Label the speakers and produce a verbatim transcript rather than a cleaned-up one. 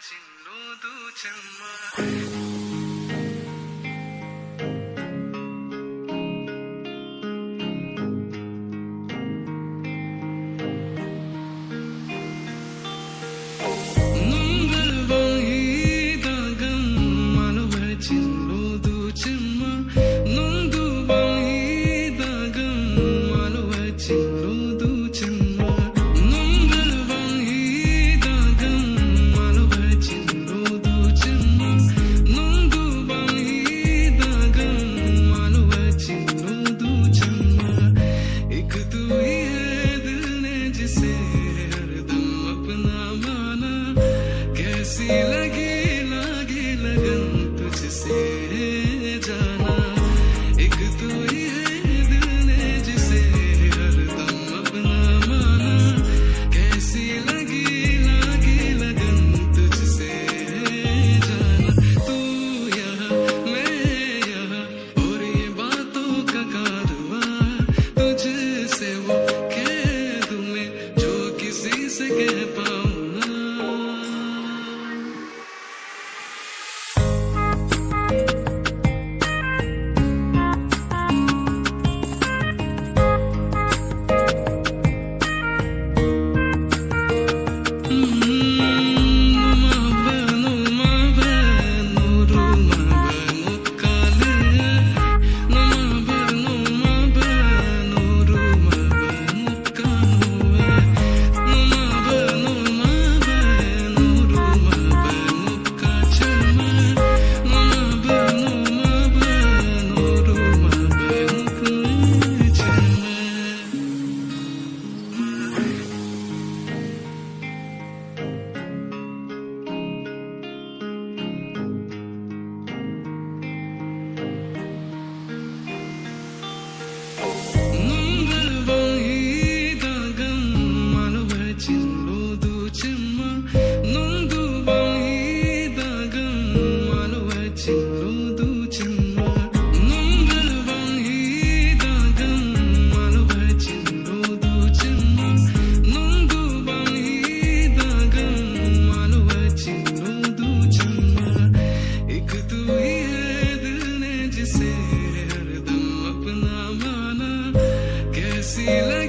Speaker 1: చిన్ను దూచమ్మ कैसी लगी लगी लगन तुझसे जाना एक तू ही है दिल ने जिसे हरदम अपना माना कैसी लगी लगी लगन तुझसे जाना तू यहाँ मैं यहाँ और ये बातों का कारवा तुझसे वो कह दूं मैं जो किसी से कह पाऊं See